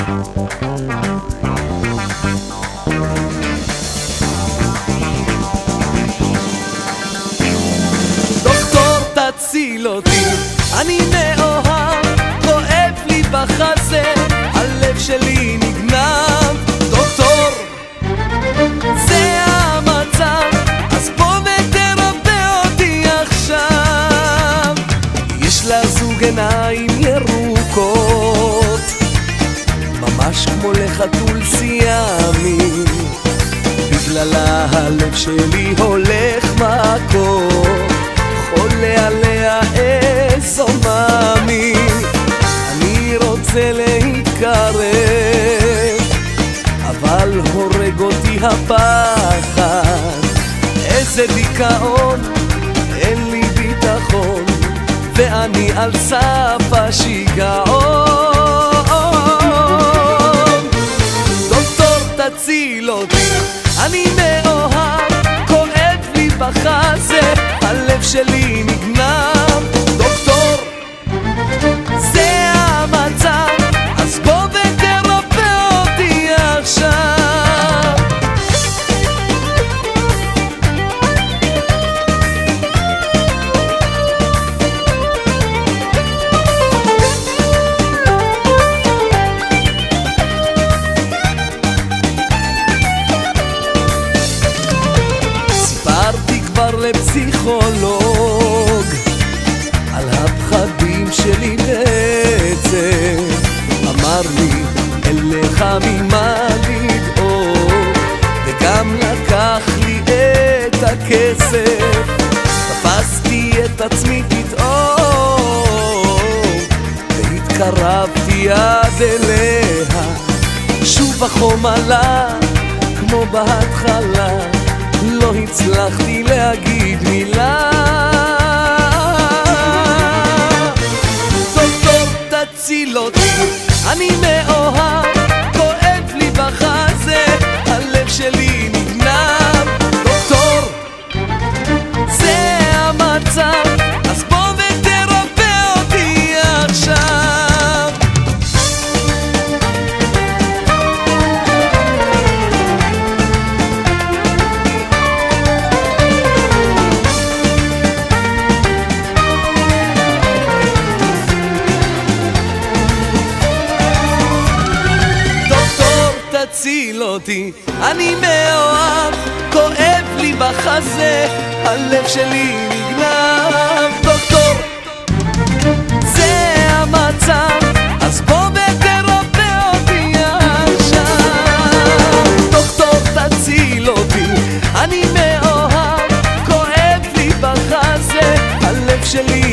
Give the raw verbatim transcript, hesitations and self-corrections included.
דוקטור תציל אותי, אני מאוהב, כואב לי בחזה, הלב שלי נגנב. דוקטור, זה המצב, אז בוא ותרפא אותי עכשיו. יש לה זוג עיניים ירוקות, ממש כמו לחתול סיאמי, בגללה הלב שלי הולך מכות, חולה עליה איזו מאמי. אני רוצה להתקרב, אבל הורג אותי הפחד, איזה דיכאון, אין לי ביטחון, ואני על סף השיגעון. דוקטור תציל אותי, אני מאוהב, כואב לי בחזה, הלב שלי נגנב. דוקטור, זה המצב, אז בוא ותרפא אותי עכשיו. סיפרתי כבר לפסיכולוג על הפחדים שלי בעצם, אמר לי אין לך ממה לדאוג, וגם לקח לי את הכסף. תפסתי את עצמי פתאום והתקרבתי עד אליה, שוב החום עלה כמו בהתחלה, לא הצלחתי להגיד מילה. דוקטור תציל אותי, אני מאוהב, כואב לי בחזה, הלב שלי נגנב. דוקטור, זה המצב, אז בוא ותרפא אותי עכשיו. תציל אותי, אני מאוהב, כואב לי בחזה, הלב שלי נגנב. דוקטור, זה המצב, אז בוא ותרפא אותי עכשיו. דוקטור תציל אותי, אני מאוהב, כואב לי בחזה, הלב שלי